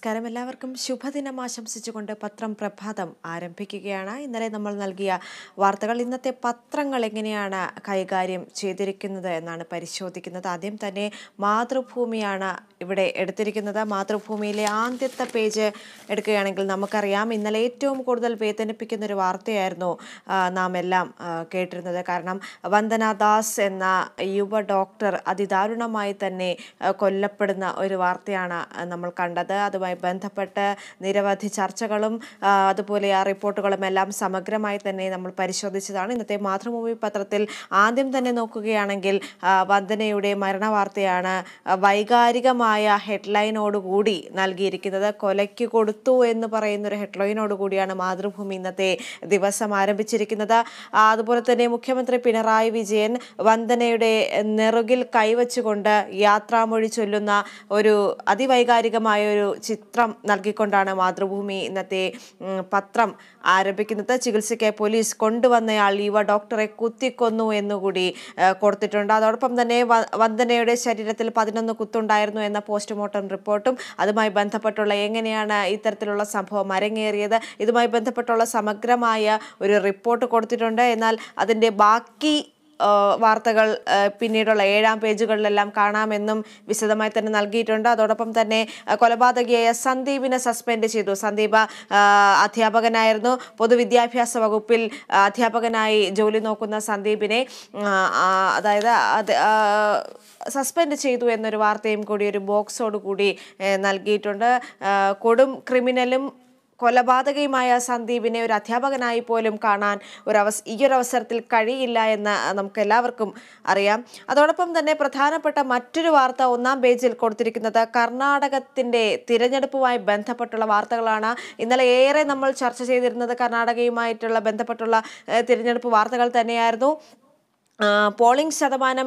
നമസ്കാരം എല്ലാവർക്കും ശുഭദിനം ആശംസിച്ചുകൊണ്ട് പത്രം പ്രഭാതം ആരംഭിക്കുകയാണ്. ഇന്നലെ നമ്മൾ നൽകിയ വാർത്തകൾ ഇന്നത്തെ പത്രങ്ങൾ എങ്ങനെയാണ് കൈകാര്യം ചെയ്തിരിക്കുന്നത് എന്നാണ് പരിശോധിക്കുന്നത്. ആദ്യം തന്നെ മാതൃഭൂമിയാണ് ഇവിടെ എടുത്തിരിക്കുന്നത്. മാതൃഭൂമിയിലെ ആദ്യത്തെ പേജ് എടുക്കുകയാണെങ്കിൽ നമുക്കറിയാം, ഇന്നലെ ഏറ്റവും കൂടുതൽ വേദനിപ്പിക്കുന്ന ഒരു വാർത്തയായിരുന്നു നാം എല്ലാം കേട്ടിരുന്നത്. കാരണം വന്ദന ദാസ് എന്ന യുവ ഡോക്ടർ അതിദാരുണമായി തന്നെ കൊല്ലപ്പെടുന്ന ഒരു വാർത്തയാണ് നമ്മൾ കണ്ടത്. അതുമായി ബന്ധപ്പെട്ട് നിരവധി ചർച്ചകളും അതുപോലെ ആ റിപ്പോർട്ടുകളും എല്ലാം സമഗ്രമായി തന്നെ നമ്മൾ പരിശോധിച്ചതാണ്. ഇന്നത്തെ മാതൃഭൂമി പത്രത്തിൽ ആദ്യം തന്നെ നോക്കുകയാണെങ്കിൽ വന്ദനയുടെ മരണവാർത്തയാണ് വൈകാരികമായ ഹെഡ്ലൈനോടുകൂടി നൽകിയിരിക്കുന്നത്. കൊലയ്ക്ക് കൊടുത്തു എന്ന് പറയുന്ന ഒരു ഹെഡ്ലൈനോടുകൂടിയാണ് മാതൃഭൂമി ഇന്നത്തെ ദിവസം ആരംഭിച്ചിരിക്കുന്നത്. അതുപോലെ തന്നെ മുഖ്യമന്ത്രി പിണറായി വിജയൻ വന്ദനയുടെ നെറുകിൽ കൈവച്ചുകൊണ്ട് യാത്രാമൊഴി ചൊല്ലുന്ന ഒരു അതിവൈകാരികമായ ഒരു ചിത്രം നൽകിക്കൊണ്ടാണ് മാതൃഭൂമി ഇന്നത്തെ പത്രം ആരംഭിക്കുന്നത്. ചികിത്സയ്ക്ക് പോലീസ് കൊണ്ടുവന്നയാൾ യുവ ഡോക്ടറെ കുത്തിക്കൊന്നു എന്നുകൂടി കൊടുത്തിട്ടുണ്ട്. അതോടൊപ്പം തന്നെ വന്ദനയുടെ ശരീരത്തിൽ 11 കുത്തുണ്ടായിരുന്നു എന്ന പോസ്റ്റ്മോർട്ടം റിപ്പോർട്ടും അതുമായി ബന്ധപ്പെട്ടുള്ള എങ്ങനെയാണ് ഇത്തരത്തിലുള്ള സംഭവം അരങ്ങേറിയത് ഇതുമായി ബന്ധപ്പെട്ടുള്ള സമഗ്രമായ ഒരു റിപ്പോർട്ട് കൊടുത്തിട്ടുണ്ട്. എന്നാൽ അതിൻ്റെ ബാക്കി വാർത്തകൾ പിന്നീടുള്ള 7-ാം പേജുകളിലെല്ലാം കാണാമെന്നും വിശദമായി തന്നെ നൽകിയിട്ടുണ്ട്. അതോടൊപ്പം തന്നെ കൊലപാതകിയായ സന്ദീപിനെ സസ്പെൻഡ് ചെയ്തു. സന്ദീപ് അധ്യാപകനായിരുന്നു. പൊതുവിദ്യാഭ്യാസ വകുപ്പിൽ അധ്യാപകനായി ജോലി നോക്കുന്ന സന്ദീപിനെ സസ്പെൻഡ് ചെയ്തു എന്നൊരു വാർത്തയും കൂടി ഒരു ബോക്സോട് കൂടി നൽകിയിട്ടുണ്ട്. കൊടും ക്രിമിനലും കൊലപാതകയുമായ സന്ദീപിനെ ഒരു അധ്യാപകനായി പോലും കാണാൻ ഈ ഒരു അവസരത്തിൽ കഴിയില്ല എന്ന് നമുക്ക് എല്ലാവർക്കും അറിയാം. അതോടൊപ്പം തന്നെ പ്രധാനപ്പെട്ട മറ്റൊരു വാർത്ത 1-ാം പേജിൽ കൊടുത്തിരിക്കുന്നത് കർണാടകത്തിന്റെ തിരഞ്ഞെടുപ്പുമായി ബന്ധപ്പെട്ടുള്ള വാർത്തകളാണ്. ഇന്നലെ ഏറെ നമ്മൾ ചർച്ച ചെയ്തിരുന്നത് കർണാടകയുമായിട്ടുള്ള ബന്ധപ്പെട്ടുള്ള തിരഞ്ഞെടുപ്പ് വാർത്തകൾ തന്നെയായിരുന്നു. പോളിംഗ് ശതമാനം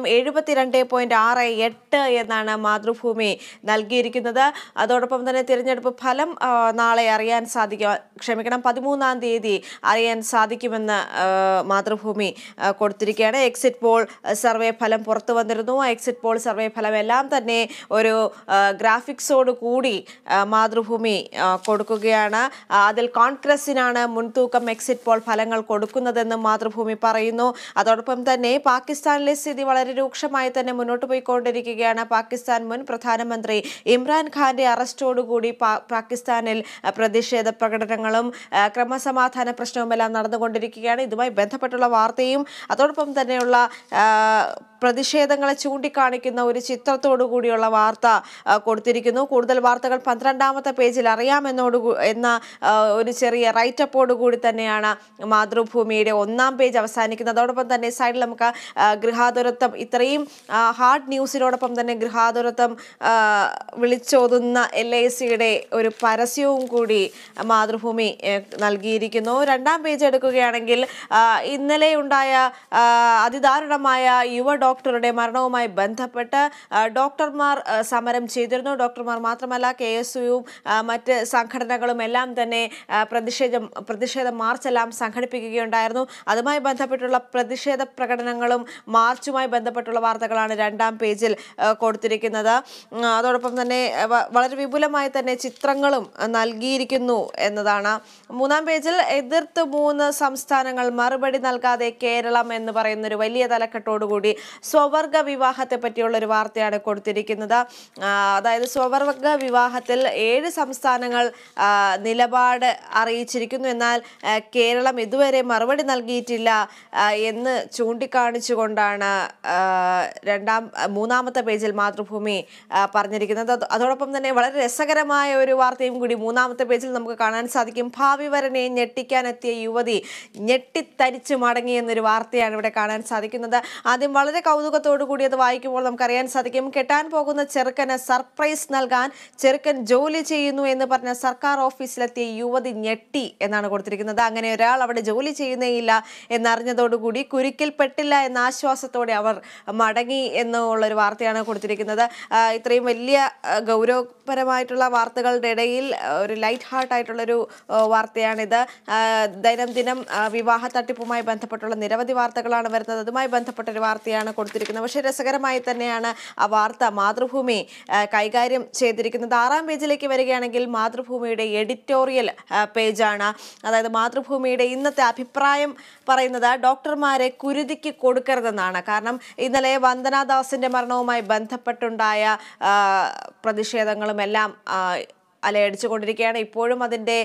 72.68 എന്നാണ് മാതൃഭൂമി നൽകിയിരിക്കുന്നത്. അതോടൊപ്പം തന്നെ തിരഞ്ഞെടുപ്പ് ഫലം നാളെ അറിയാൻ സാധിക്കും, 13-ാം തീയതി അറിയാൻ സാധിക്കുമെന്ന് മാതൃഭൂമി കൊടുത്തിരിക്കുകയാണ്. എക്സിറ്റ് പോൾ സർവേ ഫലം പുറത്തു വന്നിരുന്നു. എക്സിറ്റ് പോൾ സർവേ ഫലം എല്ലാം തന്നെ ഒരു ഗ്രാഫിക്സോട് കൂടി മാതൃഭൂമി കൊടുക്കുകയാണ്. അതിൽ കോൺഗ്രസിനാണ് മുൻതൂക്കം എക്സിറ്റ് പോൾ ഫലങ്ങൾ കൊടുക്കുന്നതെന്ന് മാതൃഭൂമി പറയുന്നു. അതോടൊപ്പം തന്നെ പാകിസ്ഥാനിലെ സ്ഥിതി വളരെ രൂക്ഷമായി തന്നെ മുന്നോട്ട് പോയിക്കൊണ്ടിരിക്കുകയാണ്. പാകിസ്ഥാൻ മുൻ പ്രധാനമന്ത്രി ഇമ്രാൻഖാന്റെ അറസ്റ്റോടുകൂടി പാകിസ്ഥാനിൽ പ്രതിഷേധ പ്രകടനങ്ങളും ക്രമസമാധാന പ്രശ്നവുമെല്ലാം നടന്നുകൊണ്ടിരിക്കുകയാണ്. ഇതുമായി ബന്ധപ്പെട്ടുള്ള വാർത്തയും അതോടൊപ്പം തന്നെയുള്ള പ്രതിഷേധങ്ങളെ ചൂണ്ടിക്കാണിക്കുന്ന ഒരു ചിത്രത്തോടു കൂടിയുള്ള വാർത്ത കൊടുത്തിരിക്കുന്നു. കൂടുതൽ വാർത്തകൾ 12-ാമത്തെ പേജിൽ എന്ന ഒരു ചെറിയ റൈറ്റപ്പോട് കൂടി തന്നെയാണ് മാതൃഭൂമിയുടെ 1-ാം പേജ് അവസാനിക്കുന്നത്. അതോടൊപ്പം തന്നെ സൈഡിൽ നമുക്ക് ഗൃഹാതുരത്വം, ഇത്രയും ഹാർഡ് ന്യൂസിനോടൊപ്പം തന്നെ ഗൃഹാതുരത്വം വിളിച്ചോതുന്ന LICയുടെ ഒരു പരസ്യവും കൂടി മാതൃഭൂമി നൽകിയിരിക്കുന്നു. 2-ാം പേജ് എടുക്കുകയാണെങ്കിൽ ഇന്നലെ ഉണ്ടായ അതിദാരുണമായ യുവ ഡോക്ടറുടെ മരണവുമായി ബന്ധപ്പെട്ട് ഡോക്ടർമാർ സമരം ചെയ്തിരുന്നു. ഡോക്ടർമാർ മാത്രമല്ല, KSUവും മറ്റ് സംഘടനകളും എല്ലാം തന്നെ പ്രതിഷേധ മാർച്ചെല്ലാം സംഘടിപ്പിക്കുകയുണ്ടായിരുന്നു. അതുമായി ബന്ധപ്പെട്ടുള്ള പ്രതിഷേധ പ്രകടനങ്ങളും മാർച്ചുമായി ബന്ധപ്പെട്ടുള്ള വാർത്തകളാണ് 2-ാം പേജിൽ കൊടുത്തിരിക്കുന്നത്. അതോടൊപ്പം തന്നെ വളരെ വിപുലമായി തന്നെ ചിത്രങ്ങളും നൽകിയിരിക്കുന്നു എന്നതാണ്. 3-ാം പേജിൽ എതിർത്ത് 3 സംസ്ഥാനങ്ങൾ മറുപടി നൽകാതെ കേരളം എന്ന് പറയുന്ന ഒരു വലിയ തലക്കെട്ടോടുകൂടി സ്വവർഗ വിവാഹത്തെ പറ്റിയുള്ള ഒരു വാർത്തയാണ് കൊടുത്തിരിക്കുന്നത്. അതായത് സ്വവർഗ വിവാഹത്തിൽ 7 സംസ്ഥാനങ്ങൾ നിലപാട് അറിയിച്ചിരിക്കുന്നു. എന്നാൽ കേരളം ഇതുവരെ മറുപടി നൽകിയിട്ടില്ല എന്ന് ചൂണ്ടിക്കാണിച്ചുകൊണ്ടാണ് 3-ാമത്തെ പേജിൽ മാതൃഭൂമി പറഞ്ഞിരിക്കുന്നത്. അതോടൊപ്പം തന്നെ വളരെ രസകരമായ ഒരു വാർത്തയും കൂടി 3-ാമത്തെ പേജിൽ നമുക്ക് കാണാൻ സാധിക്കും. ഭാവി വരനെ ഞെട്ടിക്കാനെത്തിയ യുവതി ഞെട്ടിത്തരിച്ചു മടങ്ങി എന്നൊരു വാർത്തയാണ് ഇവിടെ കാണാൻ സാധിക്കുന്നത്. ആദ്യം വളരെ കൗതുകത്തോടു കൂടി അത് വായിക്കുമ്പോൾ നമുക്കറിയാൻ സാധിക്കും, കെട്ടാൻ പോകുന്ന ചെറുക്കന് സർപ്രൈസ് നൽകാൻ ചെറുക്കൻ ജോലി ചെയ്യുന്നു എന്ന് പറഞ്ഞ സർക്കാർ ഓഫീസിലെത്തിയ യുവതി ഞെട്ടി എന്നാണ് കൊടുത്തിരിക്കുന്നത്. അങ്ങനെ ഒരാൾ അവിടെ ജോലി ചെയ്യുന്നേയില്ല എന്നറിഞ്ഞതോടുകൂടി കുരുക്കിൽപ്പെട്ടില്ല എന്ന ആശ്വാസത്തോടെ അവർ മടങ്ങി എന്നുള്ളൊരു വാർത്തയാണ് കൊടുത്തിരിക്കുന്നത്. ഇത്രയും വലിയ പരമായിട്ടുള്ള വാർത്തകളുടെ ഇടയിൽ ഒരു ലൈറ്റ് ഹാർട്ട് ആയിട്ടുള്ളൊരു വാർത്തയാണിത്. ദൈനംദിനം വിവാഹ തട്ടിപ്പുമായി ബന്ധപ്പെട്ടുള്ള നിരവധി വാർത്തകളാണ് വരുന്നത്. അതുമായി ബന്ധപ്പെട്ടൊരു വാർത്തയാണ് കൊടുത്തിരിക്കുന്നത്. പക്ഷേ രസകരമായി തന്നെയാണ് ആ വാർത്ത മാതൃഭൂമി കൈകാര്യം ചെയ്തിരിക്കുന്നത്. 6-ാം പേജിലേക്ക് വരികയാണെങ്കിൽ മാതൃഭൂമിയുടെ എഡിറ്റോറിയൽ പേജാണ്. അതായത് മാതൃഭൂമിയുടെ ഇന്നത്തെ അഭിപ്രായം പറയുന്നത് ഡോക്ടർമാരെ കുരുതിക്ക് കൊടുക്കരുതെന്നാണ്. കാരണം ഇന്നലെ വന്ദനാദാസിന്റെ മരണവുമായി ബന്ധപ്പെട്ടുണ്ടായ പ്രതിഷേധങ്ങളും എല്ലാം അലയടിച്ചുകൊണ്ടിരിക്കുകയാണ്. ഇപ്പോഴും അതിൻ്റെ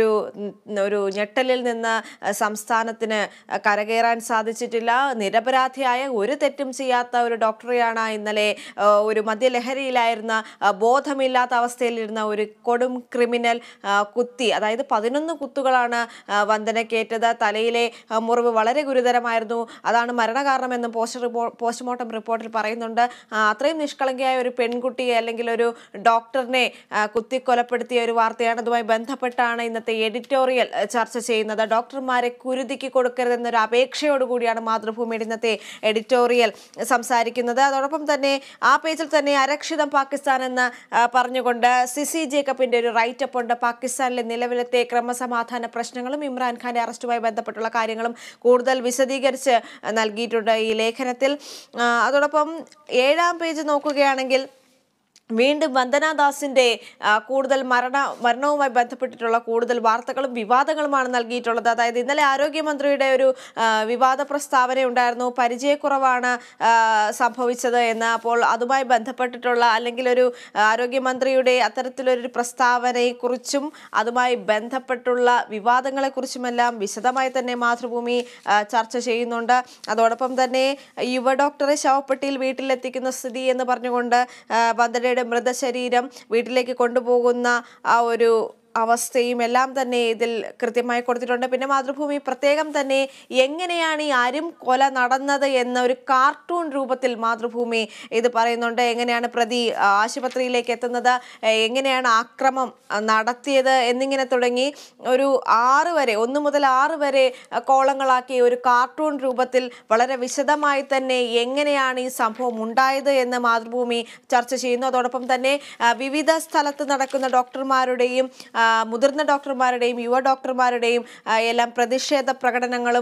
ഒരു ഞെട്ടലിൽ നിന്ന് സംസ്ഥാനത്തിന് കരകയറാൻ സാധിച്ചിട്ടില്ല. നിരപരാധിയായ ഒരു തെറ്റും ചെയ്യാത്ത ഒരു ഡോക്ടറെയാണ് ഇന്നലെ ഒരു മദ്യലഹരിയിലായിരുന്ന ബോധമില്ലാത്ത അവസ്ഥയിലിരുന്ന ഒരു കൊടും ക്രിമിനൽ കുത്തി. അതായത് 11 കുത്തുകളാണ് വന്ദനക്കേറ്റത്. തലയിലെ മുറിവ് വളരെ ഗുരുതരമായിരുന്നു. അതാണ് മരണകാരണമെന്നും പോസ്റ്റ്മോർട്ടം റിപ്പോർട്ടിൽ പറയുന്നുണ്ട്. അത്രയും നിഷ്കളങ്കയായ ഒരു പെൺകുട്ടിയെ അല്ലെങ്കിൽ ഒരു ഡോക്ടറിനെ കുത്തിക്കൊലപ്പെടുത്തിയ ഒരു വാർത്തയാണ്. അതുമായി ബന്ധപ്പെട്ടാണ് ഇന്നത്തെ എഡിറ്റോറിയൽ ചർച്ച ചെയ്യുന്നത്. ഡോക്ടർമാരെ കുരുതിക്ക് കൊടുക്കരുതെന്നൊരു അപേക്ഷയോടുകൂടിയാണ് മാതൃഭൂമിയുടെ ഇന്നത്തെ എഡിറ്റോറിയൽ സംസാരിക്കുന്നത്. അതോടൊപ്പം തന്നെ ആ പേജിൽ തന്നെ അരക്ഷിതം പാകിസ്ഥാൻ എന്ന് പറഞ്ഞുകൊണ്ട് സിസി ജേക്കബിന്റെ ഒരു റൈറ്റപ്പ് ഉണ്ട്. പാകിസ്ഥാനിലെ നിലവിലത്തെ ക്രമസമാധാന പ്രശ്നങ്ങളും ഇമ്രാൻഖാന്റെ അറസ്റ്റുമായി ബന്ധപ്പെട്ടുള്ള കാര്യങ്ങളും കൂടുതൽ വിശദീകരിച്ച് നൽകിയിട്ടുണ്ട് ഈ ലേഖനത്തിൽ. അതോടൊപ്പം 7-ാം പേജ് നോക്കുകയാണെങ്കിൽ വീണ്ടും വന്ദനാദാസിന്റെ കൂടുതൽ മരണവുമായി ബന്ധപ്പെട്ടിട്ടുള്ള കൂടുതൽ വാർത്തകളും വിവാദങ്ങളുമാണ് നൽകിയിട്ടുള്ളത്. അതായത് ഇന്നലെ ആരോഗ്യമന്ത്രിയുടെ ഒരു വിവാദ പ്രസ്താവന ഉണ്ടായിരുന്നു. പരിചയക്കുറവാണ് സംഭവിച്ചത് എന്ന്. അപ്പോൾ അതുമായി ബന്ധപ്പെട്ടിട്ടുള്ള അല്ലെങ്കിൽ ഒരു ആരോഗ്യമന്ത്രിയുടെ അത്തരത്തിലൊരു പ്രസ്താവനയെക്കുറിച്ചും അതുമായി ബന്ധപ്പെട്ടുള്ള വിവാദങ്ങളെക്കുറിച്ചുമെല്ലാം വിശദമായി തന്നെ മാതൃഭൂമി ചർച്ച ചെയ്യുന്നുണ്ട്. അതോടൊപ്പം തന്നെ യുവ ഡോക്ടറെ ശവപ്പെട്ടിയിൽ വീട്ടിലെത്തിക്കുന്ന സ്ഥിതി എന്ന് പറഞ്ഞുകൊണ്ട് വന്ദനയുടെ മൃതശരീരം വീട്ടിലേക്ക് കൊണ്ടുപോകുന്ന ആ ഒരു അവസ്ഥയും എല്ലാം തന്നെ ഇതിൽ കൃത്യമായി കൊടുത്തിട്ടുണ്ട്. പിന്നെ മാതൃഭൂമി പ്രത്യേകം തന്നെ എങ്ങനെയാണ് ഈ അരും കൊല നടന്നത് എന്ന ഒരു കാർട്ടൂൺ രൂപത്തിൽ മാതൃഭൂമി ഇത് പറയുന്നുണ്ട്. എങ്ങനെയാണ് പ്രതി ആശുപത്രിയിലേക്ക് എത്തുന്നത്, എങ്ങനെയാണ് ആക്രമം നടത്തിയത് എന്നിങ്ങനെ തുടങ്ങി ഒരു 6 വരെ 1 മുതൽ 6 വരെ കോളങ്ങളാക്കി ഒരു കാർട്ടൂൺ രൂപത്തിൽ വളരെ വിശദമായി തന്നെ എങ്ങനെയാണ് ഈ സംഭവം ഉണ്ടായത് എന്ന് മാതൃഭൂമി ചർച്ച ചെയ്യുന്നു. അതോടൊപ്പം തന്നെ വിവിധ സ്ഥലത്ത് നടക്കുന്ന ഡോക്ടർമാരുടെയും മുതിർന്ന ഡോക്ടർമാരുടെയും യുവ ഡോക്ടർമാരുടെയും എല്ലാം പ്രതിഷേധ പ്രകടനങ്ങളും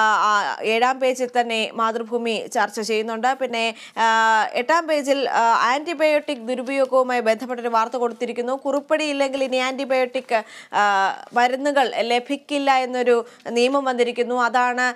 7-ാം പേജിൽ തന്നെ മാതൃഭൂമി ചർച്ച ചെയ്യുന്നുണ്ട്. പിന്നെ 8-ാം പേജിൽ ആന്റിബയോട്ടിക് ദുരുപയോഗവുമായി ബന്ധപ്പെട്ടൊരു വാർത്ത കൊടുത്തിരിക്കുന്നു. കുറിപ്പടി ഇല്ലെങ്കിൽ ഇനി ആന്റിബയോട്ടിക് മരുന്നുകൾ ലഭിക്കില്ല എന്നൊരു നിയമം വന്നിരിക്കുന്നു. അതാണ്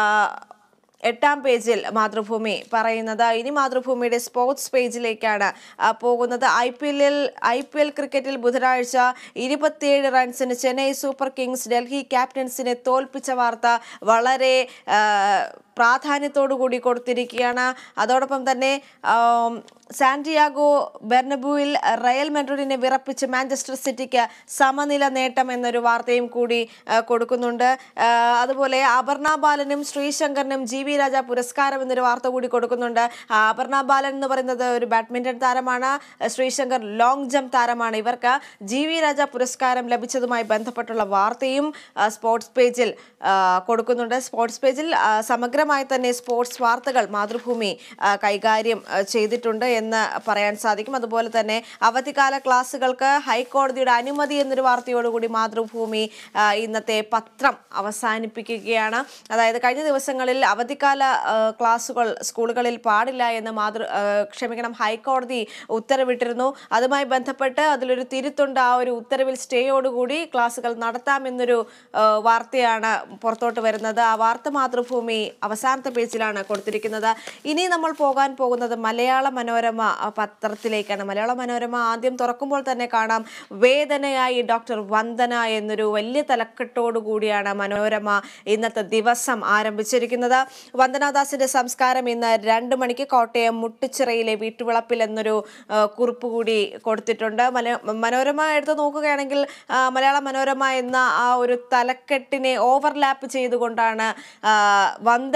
8-ാം പേജിൽ മാതൃഭൂമി പറയുന്നത്. ഇനി മാതൃഭൂമിയുടെ സ്പോർട്സ് പേജിലേക്കാണ് പോകുന്നത്. IPL ക്രിക്കറ്റിൽ ബുധനാഴ്ച 27 റൺസിന് ചെന്നൈ സൂപ്പർ കിങ്സ് ഡൽഹി ക്യാപ്റ്റൻസിനെ തോൽപ്പിച്ച വാർത്ത വളരെ പ്രാധാന്യത്തോടു കൂടി കൊടുത്തിരിക്കുകയാണ്. അതോടൊപ്പം തന്നെ സാന്റിയാഗോ ബെർണബൂവിൽ റയൽ മാഡ്രിഡിനെ വിറപ്പിച്ച് മാഞ്ചസ്റ്റർ സിറ്റിക്ക് സമനില നേട്ടം എന്നൊരു വാർത്തയും കൂടി കൊടുക്കുന്നുണ്ട്. അതുപോലെ അപർണ ബാലനും ശ്രീശങ്കറിനും GV രാജ പുരസ്കാരം എന്നൊരു വാർത്ത കൂടി കൊടുക്കുന്നുണ്ട്. അപർണ ബാലൻ എന്ന് പറയുന്നത് ഒരു ബാഡ്മിന്റൺ താരമാണ്. ശ്രീശങ്കർ ലോങ് ജംപ് താരമാണ്. ഇവർക്ക് GV രാജ പുരസ്കാരം ലഭിച്ചതുമായി ബന്ധപ്പെട്ടുള്ള വാർത്തയും സ്പോർട്സ് പേജിൽ കൊടുക്കുന്നുണ്ട്. സ്പോർട്സ് പേജിൽ സമഗ്രമായി തന്നെ സ്പോർട്സ് വാർത്തകൾ മാതൃഭൂമി കൈകാര്യം ചെയ്തിട്ടുണ്ട് എന്ന് പറയാൻ സാധിക്കും. അതുപോലെ തന്നെ അവധിക്കാല ക്ലാസുകൾക്ക് ഹൈക്കോടതിയുടെ അനുമതി എന്നൊരു വാർത്തയോടുകൂടി മാതൃഭൂമി ഇന്നത്തെ പത്രം അവസാനിപ്പിക്കുകയാണ്. അതായത് കഴിഞ്ഞ ദിവസങ്ങളിൽ അവധിക്കാല ക്ലാസുകൾ സ്കൂളുകളിൽ പാടില്ല എന്ന് ഹൈക്കോടതി ഉത്തരവിട്ടിരുന്നു. അതുമായി ബന്ധപ്പെട്ട് അതിലൊരു തിരുത്തുണ്ട്. ആ ഒരു ഉത്തരവിൽ സ്റ്റേയോടുകൂടി ക്ലാസുകൾ നടത്താമെന്നൊരു വാർത്തയാണ് പുറത്തോട്ട് വരുന്നത്. ആ വാർത്ത മാതൃഭൂമി അവസാനത്തെ പേജിലാണ് കൊടുത്തിരിക്കുന്നത്. ഇനി നമ്മൾ പോകാൻ പോകുന്നത് മലയാള മനോരമ പത്രത്തിലേക്കാണ്. മലയാള മനോരമ ആദ്യം തുറക്കുമ്പോൾ തന്നെ കാണാം വേദനയായി ഡോക്ടർ വന്ദന എന്നൊരു വലിയ തലക്കെട്ടോടു കൂടിയാണ് മനോരമ ഇന്നത്തെ ദിവസം ആരംഭിച്ചിരിക്കുന്നത്. വന്ദനാദാസിന്റെ സംസ്കാരം ഇന്ന് 2 മണിക്ക് കോട്ടയം മുട്ടുച്ചിറയിലെ വീട്ടുവളപ്പിൽ എന്നൊരു കുറിപ്പ് കൂടി കൊടുത്തിട്ടുണ്ട്. മനോരമ എടുത്ത് നോക്കുകയാണെങ്കിൽ മലയാള മനോരമ എന്ന ആ ഒരു തലക്കെട്ടിനെ ഓവർലാപ്പ് ചെയ്തുകൊണ്ടാണ് വന്ദന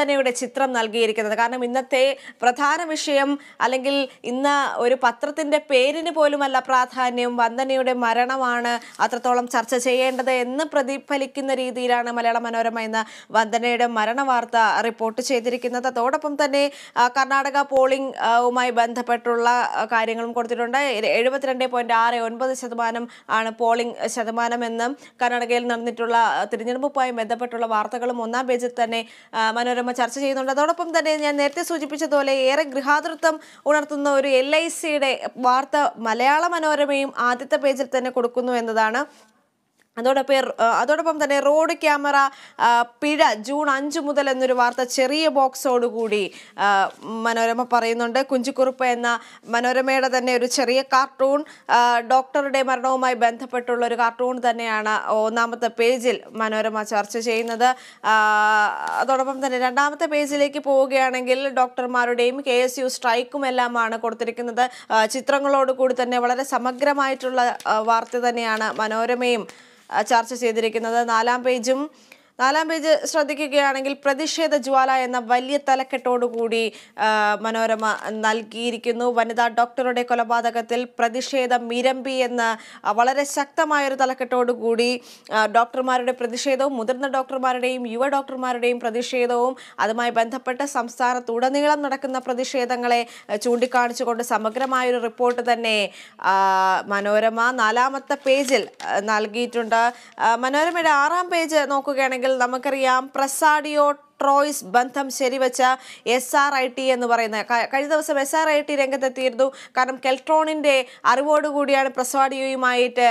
വന്ദനയുടെ ചിത്രം നൽകിയിരിക്കുന്നത്. കാരണം ഇന്നത്തെ പ്രധാന വിഷയം അല്ലെങ്കിൽ ഇന്ന് ഒരു പത്രത്തിന്റെ പേരിന് പോലുമല്ല പ്രാധാന്യം, വന്ദനയുടെ മരണമാണ് അത്രത്തോളം ചർച്ച ചെയ്യേണ്ടത് എന്ന് പ്രതിഫലിക്കുന്ന രീതിയിലാണ് മലയാള മനോരമ ഇന്ന് വന്ദനയുടെ മരണ വാർത്ത റിപ്പോർട്ട് ചെയ്തിരിക്കുന്നത്. അതോടൊപ്പം തന്നെ കർണാടക പോളിംഗുമായി ബന്ധപ്പെട്ടുള്ള കാര്യങ്ങളും കൊടുത്തിട്ടുണ്ട്. 72.69% ആണ് പോളിംഗ് ശതമാനമെന്നും കർണാടകയിൽ നടന്നിട്ടുള്ള തിരഞ്ഞെടുപ്പുമായി ബന്ധപ്പെട്ടുള്ള വാർത്തകളും ഒന്നാം പേജിൽ തന്നെ മനോരമ ചർച്ച ചെയ്യുന്നുണ്ട്. അതോടൊപ്പം തന്നെ ഞാൻ നേരത്തെ സൂചിപ്പിച്ചതുപോലെ ഏറെ ഗൃഹാതൃത്വം ഉണർത്തുന്ന ഒരു LICയുടെ വാർത്ത മലയാള മനോരമയും ആദ്യത്തെ പേജിൽ തന്നെ കൊടുക്കുന്നു എന്നതാണ്. അതോടൊപ്പം തന്നെ റോഡ് ക്യാമറ പിഴ ജൂൺ 5 മുതൽ എന്നൊരു വാർത്ത ചെറിയ ബോക്സോടുകൂടി മനോരമ പറയുന്നുണ്ട്. കുഞ്ചുകുറുപ്പ് എന്ന മനോരമയുടെ തന്നെ ഒരു ചെറിയ കാർട്ടൂൺ, ഡോക്ടറുടെ മരണവുമായി ബന്ധപ്പെട്ടുള്ള ഒരു കാർട്ടൂൺ തന്നെയാണ് ഒന്നാമത്തെ പേജിൽ മനോരമ ചർച്ച ചെയ്യുന്നത്. അതോടൊപ്പം തന്നെ രണ്ടാമത്തെ പേജിലേക്ക് പോവുകയാണെങ്കിൽ ഡോക്ടർമാരുടെയും KSU സ്ട്രൈക്കും എല്ലാമാണ് കൊടുത്തിരിക്കുന്നത്. ചിത്രങ്ങളോടുകൂടി തന്നെ വളരെ സമഗ്രമായിട്ടുള്ള വാർത്ത തന്നെയാണ് മനോരമയും ചർച്ച ചെയ്തിരിക്കുന്നത്. നാലാം പേജ് ശ്രദ്ധിക്കുകയാണെങ്കിൽ പ്രതിഷേധ ജ്വാല എന്ന വലിയ തലക്കെട്ടോടുകൂടി മനോരമ നൽകിയിരിക്കുന്നു. വനിതാ ഡോക്ടറുടെ കൊലപാതകത്തിൽ പ്രതിഷേധം ഇരമ്പി എന്ന വളരെ ശക്തമായൊരു തലക്കെട്ടോടുകൂടി ഡോക്ടർമാരുടെ പ്രതിഷേധവും മുതിർന്ന ഡോക്ടർമാരുടെയും യുവ ഡോക്ടർമാരുടെയും പ്രതിഷേധവും അതുമായി ബന്ധപ്പെട്ട് സംസ്ഥാനത്തുടനീളം നടക്കുന്ന പ്രതിഷേധങ്ങളെ ചൂണ്ടിക്കാണിച്ചുകൊണ്ട് സമഗ്രമായൊരു റിപ്പോർട്ട് തന്നെ മനോരമ നാലാമത്തെ പേജിൽ നൽകിയിട്ടുണ്ട്. മനോരമയുടെ 6ാം പേജ് നോക്കുകയാണെങ്കിൽ നമുക്കറിയാം പ്രസാഡിയോ ട്രോയ്സ് ബന്ധം ശരിവെച്ച SRIT എന്ന് പറയുന്ന കഴിഞ്ഞ ദിവസം SRIT രംഗത്തെത്തിയിരുന്നു. കാരണം കെൽട്രോണിന്റെ അറിവോടുകൂടിയാണ് പ്രസാഡിയോയുമായിട്ട്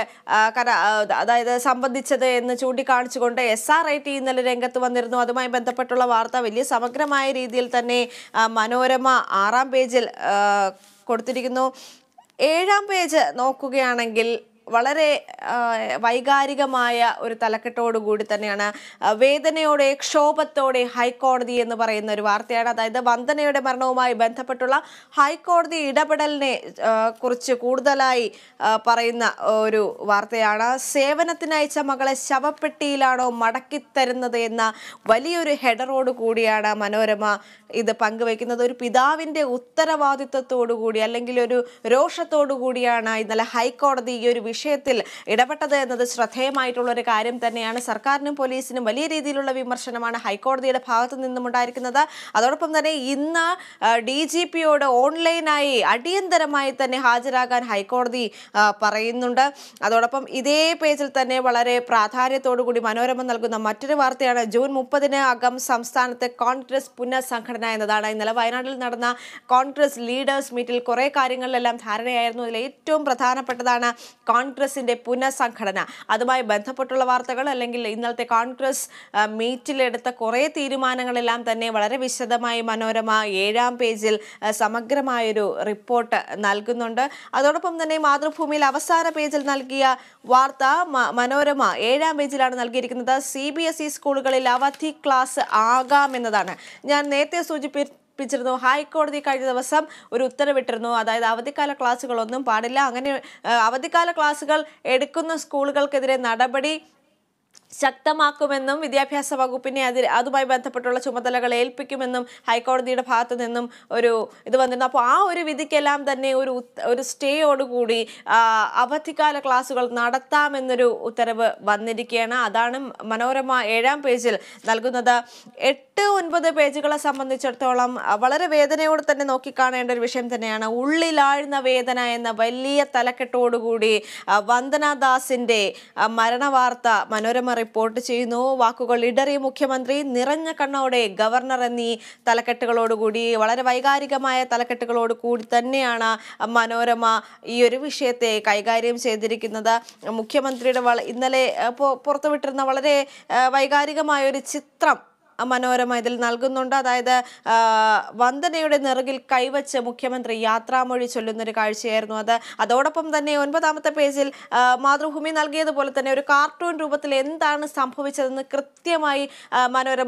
അതായത് സംബന്ധിച്ചത് എന്ന് ചൂണ്ടിക്കാണിച്ചുകൊണ്ട് SRIT ഇന്നലെ രംഗത്ത് വന്നിരുന്നു. അതുമായി ബന്ധപ്പെട്ടുള്ള വാർത്ത വലിയ സമഗ്രമായ രീതിയിൽ തന്നെ മനോരമ 6ാം പേജിൽ കൊടുത്തിരിക്കുന്നു. 7ാം പേജ് നോക്കുകയാണെങ്കിൽ വളരെ വൈകാരികമായ ഒരു തലക്കെട്ടോടുകൂടി തന്നെയാണ് വേദനയോടെ ക്ഷോഭത്തോടെ ഹൈക്കോടതി എന്ന് പറയുന്ന ഒരു വാർത്തയാണ്. അതായത് വന്ദനയുടെ മരണവുമായി ബന്ധപ്പെട്ടുള്ള ഹൈക്കോടതി ഇടപെടലിനെ കുറിച്ച് കൂടുതലായി പറയുന്ന ഒരു വാർത്തയാണ്. സേവനത്തിനയച്ച മകളെ ശവപ്പെട്ടിയിലാണോ മടക്കിത്തരുന്നത് എന്ന വലിയൊരു ഹെഡറോട് കൂടിയാണ് മനോരമ ഇത് പങ്കുവയ്ക്കുന്നത്. ഒരു പിതാവിൻ്റെ ഉത്തരവാദിത്വത്തോടു കൂടി അല്ലെങ്കിൽ ഒരു രോഷത്തോടു കൂടിയാണ് ഇന്നലെ ഹൈക്കോടതി ഈ ഒരു വിഷയത്തിൽ ഇടപെട്ടത് എന്നത് ശ്രദ്ധേയമായിട്ടുള്ള ഒരു കാര്യം തന്നെയാണ്. സർക്കാരിനും പോലീസിനും വലിയ രീതിയിലുള്ള വിമർശനമാണ് ഹൈക്കോടതിയുടെ ഭാഗത്തു നിന്നും ഉണ്ടായിരിക്കുന്നത്. അതോടൊപ്പം തന്നെ ഇന്ന് DGPയോട് ഓൺലൈനായി അടിയന്തരമായി തന്നെ ഹാജരാകാൻ ഹൈക്കോടതി പറയുന്നുണ്ട്. അതോടൊപ്പം ഇതേ പേജിൽ തന്നെ വളരെ പ്രാധാന്യത്തോടുകൂടി മനോരമ നൽകുന്ന മറ്റൊരു വാർത്തയാണ് ജൂൺ 30 അകം സംസ്ഥാനത്തെ കോൺഗ്രസ് പുനഃസംഘടന എന്നതാണ്. ഇന്നലെ വയനാട്ടിൽ നടന്ന കോൺഗ്രസ് ലീഡേഴ്സ് മീറ്റിൽ കുറേ കാര്യങ്ങളിലെല്ലാം ധാരണയായിരുന്നു. അതിൽ ഏറ്റവും പ്രധാനപ്പെട്ടതാണ് കോൺഗ്രസിന്റെ പുനഃസംഘടന. അതുമായി ബന്ധപ്പെട്ടുള്ള വാർത്തകൾ അല്ലെങ്കിൽ ഇന്നലത്തെ കോൺഗ്രസ് മീറ്റിലെടുത്ത കുറേ തീരുമാനങ്ങളെല്ലാം തന്നെ വളരെ വിശദമായി മനോരമ 7ാം പേജിൽ സമഗ്രമായൊരു റിപ്പോർട്ട് നൽകുന്നുണ്ട്. അതോടൊപ്പം തന്നെ മാതൃഭൂമിയിൽ അവസാന പേജിൽ നൽകിയ വാർത്ത മനോരമ 7ാം പേജിലാണ് നൽകിയിരിക്കുന്നത്. CBSE സ്കൂളുകളിൽ അവധി ക്ലാസ് ആകാമെന്നതാണ്. ഞാൻ നേരത്തെ സൂചിപ്പിച്ചിരുന്നു ഹൈക്കോടതി കഴിഞ്ഞ ദിവസം ഒരു ഉത്തരവിട്ടിരുന്നു. അതായത് അവധിക്കാല ക്ലാസ്സുകളൊന്നും പാടില്ല. അങ്ങനെ അവധിക്കാല ക്ലാസ്സുകൾ എടുക്കുന്ന സ്കൂളുകൾക്കെതിരെ നടപടി ശക്തമാക്കുമെന്നും വിദ്യാഭ്യാസ വകുപ്പിനെ അതുമായി ബന്ധപ്പെട്ടുള്ള ചുമതലകൾ ഏൽപ്പിക്കുമെന്നും ഹൈക്കോടതിയുടെ ഭാഗത്തു നിന്നും ഒരു ഇത് വന്നിരുന്നു. അപ്പോൾ ആ ഒരു വിധിക്കെല്ലാം തന്നെ ഒരു സ്റ്റേയോടുകൂടി അവധിക്കാല ക്ലാസുകൾ നടത്താമെന്നൊരു ഉത്തരവ് വന്നിരിക്കുകയാണ്. അതാണ് മനോരമ 7ാം പേജിൽ നൽകുന്നത്. 8-9 പേജുകളെ സംബന്ധിച്ചിടത്തോളം വളരെ വേദനയോട് തന്നെ നോക്കിക്കാണേണ്ട ഒരു വിഷയം തന്നെയാണ്. ഉള്ളിലാഴ്ന്ന വേദന എന്ന വലിയ തലക്കെട്ടോടുകൂടി വന്ദനാദാസിന്റെ മരണവാർത്ത മനോരമ റിപ്പോർട്ട് ചെയ്യുന്നു. വാക്കുകൾ ഇടറിയ മുഖ്യമന്ത്രി, നിറഞ്ഞ കണ്ണോടെ ഗവർണർ എന്നീ തലക്കെട്ടുകളോടുകൂടി വളരെ വൈകാരികമായ തലക്കെട്ടുകളോട് കൂടി തന്നെയാണ് മനോരമ ഈ ഒരു വിഷയത്തെ കൈകാര്യം ചെയ്തിരിക്കുന്നത്. മുഖ്യമന്ത്രിയുടെ ഇന്നലെ പുറത്തുവിട്ടിരുന്ന വളരെ വൈകാരികമായ ഒരു ചിത്രം മനോരമ ഇതിൽ നൽകുന്നുണ്ട്. അതായത് വന്ദനയുടെ നെറുകിൽ കൈവച്ച് മുഖ്യമന്ത്രി യാത്രാമൊഴി ചൊല്ലുന്നൊരു കാഴ്ചയായിരുന്നു അത്. അതോടൊപ്പം തന്നെ 9ാമത്തെ പേജിൽ മാതൃഭൂമി നൽകിയതുപോലെ തന്നെ ഒരു കാർട്ടൂൺ രൂപത്തിൽ എന്താണ് സംഭവിച്ചതെന്ന് കൃത്യമായി മനോരമ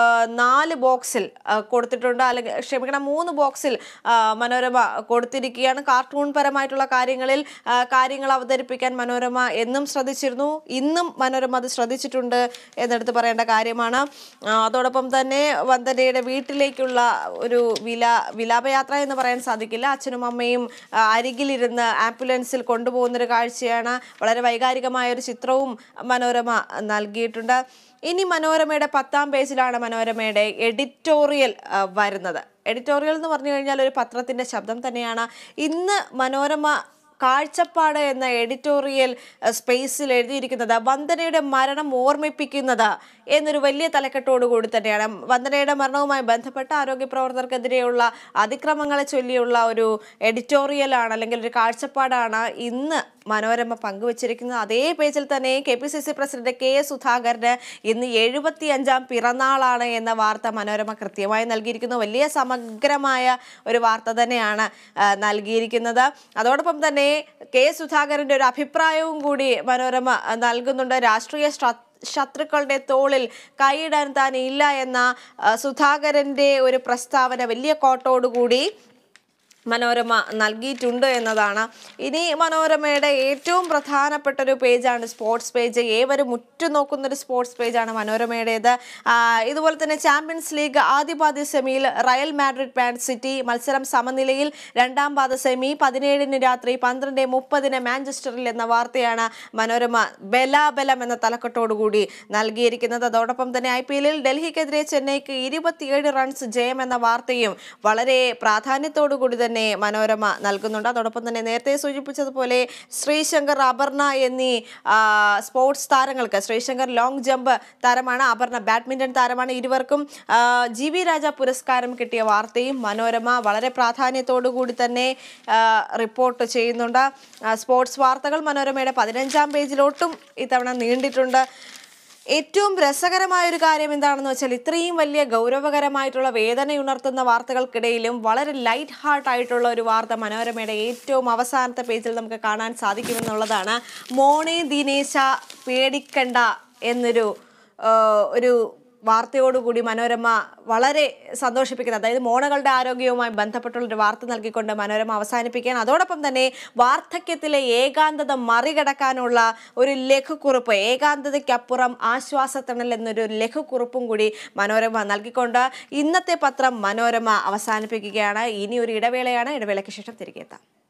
4 ബോക്സിൽ കൊടുത്തിട്ടുണ്ട്. അല്ലെങ്കിൽ ക്ഷമിക്കണം 3 ബോക്സിൽ മനോരമ കൊടുത്തിരിക്കുകയാണ്. കാർട്ടൂൺ പരമായിട്ടുള്ള കാര്യങ്ങൾ അവതരിപ്പിക്കാൻ മനോരമ എന്നും ശ്രദ്ധിച്ചിരുന്നു. ഇന്നും മനോരമ അത് ശ്രദ്ധിച്ചിട്ടുണ്ട് എന്നെടുത്ത് പറയേണ്ട കാര്യമാണ്. അതോടൊപ്പം തന്നെ വന്ദനയുടെ വീട്ടിലേക്കുള്ള ഒരു വിലാപയാത്ര എന്ന് പറയാൻ സാധിക്കില്ല. അച്ഛനും അമ്മയും അരികിലിരുന്ന് ആംബുലൻസിൽ കൊണ്ടുപോകുന്നൊരു കാഴ്ചയാണ്. വളരെ വൈകാരികമായ ഒരു ചിത്രവും മനോരമ നൽകിയിട്ടുണ്ട്. ഇനി മനോരമയുടെ 10ാം പേജിലാണ് മനോരമയുടെ എഡിറ്റോറിയൽ വരുന്നത്. എഡിറ്റോറിയൽ എന്ന് പറഞ്ഞു കഴിഞ്ഞാൽ ഒരു പത്രത്തിന്റെ ശബ്ദം തന്നെയാണ്. ഇന്ന് മനോരമ കാഴ്ചപ്പാട് എന്ന എഡിറ്റോറിയൽ സ്പേസിൽ എഴുതിയിരിക്കുന്നത് വന്ദനയുടെ മരണം ഓർമ്മിപ്പിക്കുന്നത് എന്നൊരു വലിയ തലക്കെട്ടോടു കൂടി തന്നെയാണ്. വന്ദനയുടെ മരണവുമായി ബന്ധപ്പെട്ട ആരോഗ്യ പ്രവർത്തകർക്കെതിരെയുള്ള അതിക്രമങ്ങളെ ചൊല്ലിയുള്ള ഒരു എഡിറ്റോറിയലാണ് അല്ലെങ്കിൽ ഒരു കാഴ്ചപ്പാടാണ് ഇന്ന് മനോരമ പങ്കുവച്ചിരിക്കുന്നത്. അതേ പേജിൽ തന്നെ KPCC പ്രസിഡന്റ് KS സുധാകരന് ഇന്ന് 75ാം പിറന്നാളാണ് എന്ന വാർത്ത മനോരമ കൃത്യമായി നൽകിയിരിക്കുന്നു. വലിയ സമഗ്രമായ ഒരു വാർത്ത തന്നെയാണ് നൽകിയിരിക്കുന്നത്. അതോടൊപ്പം തന്നെ KS സുധാകരന്റെ ഒരു അഭിപ്രായവും കൂടി മനോരമ നൽകുന്നുണ്ട്. രാഷ്ട്രീയ ശത്രുക്കളുടെ തോളിൽ കൈയിടാൻ താൻ ഇല്ല എന്ന സുധാകരന്റെ ഒരു പ്രസ്താവന വലിയ കോട്ടോടുകൂടി മനോരമ നൽകിയിട്ടുണ്ട് എന്നതാണ്. ഇനി മനോരമയുടെ ഏറ്റവും പ്രധാനപ്പെട്ട ഒരു പേജാണ് സ്പോർട്സ് പേജ്. ഏവരും ഉറ്റുനോക്കുന്നൊരു സ്പോർട്സ് പേജാണ് മനോരമയുടേത്. ഇതുപോലെ തന്നെ ചാമ്പ്യൻസ് ലീഗ് ആദ്യ പാദ സെമിയിൽ റയൽ മാഡ്രിഡ് മാൻ സിറ്റി മത്സരം സമനിലയിൽ. 2ാം പാദ സെമി 17-ന് രാത്രി 12:30 മാഞ്ചസ്റ്ററിൽ എന്ന വാർത്തയാണ് മനോരമ ബലാബലം എന്ന തലക്കെട്ടോടുകൂടി നൽകിയിരിക്കുന്നത്. അതോടൊപ്പം തന്നെ IPL-ൽ ഡൽഹിക്കെതിരെ ചെന്നൈക്ക് 27 റൺസ് ജയം എന്ന വാർത്തയും വളരെ പ്രാധാന്യത്തോടു കൂടി മനോരമ നൽകുന്നുണ്ട്. അതോടൊപ്പം തന്നെ നേരത്തെ സൂചിപ്പിച്ചതുപോലെ ശ്രീശങ്കർ, അപർണ എന്നീ സ്പോർട്സ് താരങ്ങൾക്ക്, ശ്രീശങ്കർ ലോങ് ജമ്പ് താരമാണ്, അപർണ ബാഡ്മിന്റൺ താരമാണ്, ഇരുവർക്കും GB രാജ പുരസ്കാരം കിട്ടിയ വാർത്തയും മനോരമ വളരെ പ്രാധാന്യത്തോടു കൂടി തന്നെ റിപ്പോർട്ട് ചെയ്യുന്നുണ്ട്. സ്പോർട്സ് വാർത്തകൾ മനോരമയുടെ 15ാം പേജിലോട്ടും ഇത്തവണ നീണ്ടിട്ടുണ്ട്. ഏറ്റവും രസകരമായ ഒരു കാര്യം എന്താണെന്ന് വെച്ചാൽ ഇത്രയും വലിയ ഗൗരവകരമായിട്ടുള്ള വേദനയുണർത്തുന്ന വാർത്തകൾക്കിടയിലും വളരെ ലൈറ്റ് ഹാർട്ട് ആയിട്ടുള്ള ഒരു വാർത്ത മനോരമയുടെ ഏറ്റവും അവസാനത്തെ പേജിൽ നമുക്ക് കാണാൻ സാധിക്കുമെന്നുള്ളതാണ്. മോണെ ദിനേശ പേടിക്കണ്ട എന്നൊരു വാർത്തയോടുകൂടി മനോരമ വളരെ സന്തോഷിപ്പിക്കുന്നത്, അതായത് മോണകളുടെ ആരോഗ്യവുമായി ബന്ധപ്പെട്ടുള്ളൊരു വാർത്ത നൽകിക്കൊണ്ട് മനോരമ അവസാനിപ്പിക്കുകയാണ്. അതോടൊപ്പം തന്നെ വാർദ്ധക്യത്തിലെ ഏകാന്തത മറികടക്കാനുള്ള ഒരു ലഘുക്കുറിപ്പ്, ഏകാന്തതയ്ക്കപ്പുറം ആശ്വാസത്തണൽ എന്നൊരു ലഘുക്കുറിപ്പും കൂടി മനോരമ നൽകിക്കൊണ്ട് ഇന്നത്തെ പത്രം മനോരമ അവസാനിപ്പിക്കുകയാണ്. ഇനി ഒരു ഇടവേളയാണ്. ഇടവേളയ്ക്ക് ശേഷം തിരികെ എത്താം.